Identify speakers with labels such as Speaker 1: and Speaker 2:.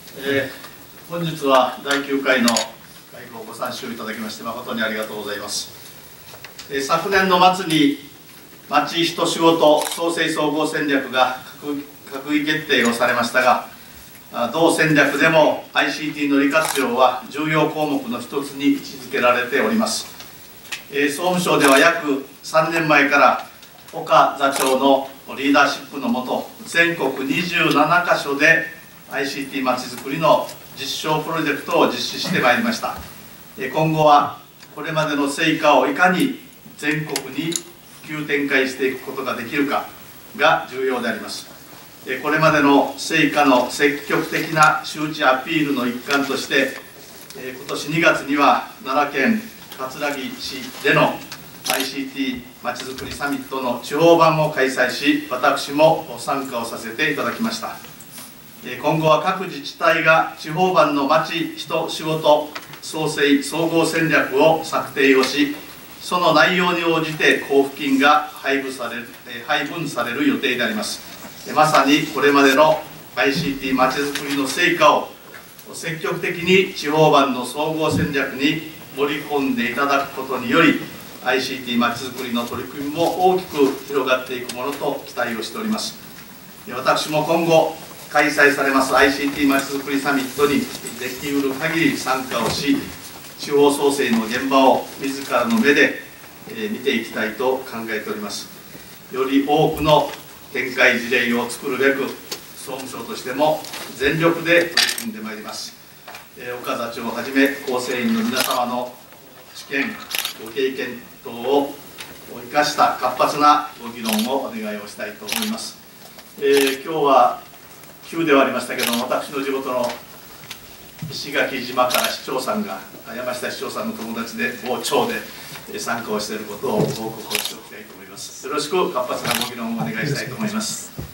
Speaker 1: 本日は第9回の会合をご参集いただきまして誠にありがとうございます。昨年の末に町人仕事創生総合戦略が閣議決定をされましたが、同戦略でも ICT の利活用は重要項目の一つに位置づけられております。総務省では約3年前から岡座長のリーダーシップのもと、全国27カ所で ICT まちづくりの実証プロジェクトを実施してまいりました。今後はこれまでの成果をいかに全国に普及展開していくことができるかが重要であります。これまでの成果の積極的な周知アピールの一環として、今年2月には奈良県葛城市での ICT まちづくりサミットの地方版を開催し、私も参加をさせていただきました。今後は各自治体が地方版のまち人仕事創生総合戦略を策定をし、その内容に応じて交付金が配分される予定であります。まさにこれまでの ICT まちづくりの成果を積極的に地方版の総合戦略に盛り込んでいただくことにより、 ICT まちづくりの取り組みも大きく広がっていくものと期待をしております。私も今後開催されます ICT まちづくりサミットにできうる限り参加をし、地方創生の現場を自らの目で見ていきたいと考えております。より多くの展開事例を作るべく、総務省としても全力で取り組んでまいります。岡座長をはじめ構成員の皆様の知見ご経験等を生かした活発なご議論をお願いをしたいと思います。今日は急ではありましたけども、私の地元の石垣島から市長さんが、山下市長さんの友達で傍聴で参加をしていることをご報告をしておきたいと思います。よろしく活発なご議論をお願いしたいと思います。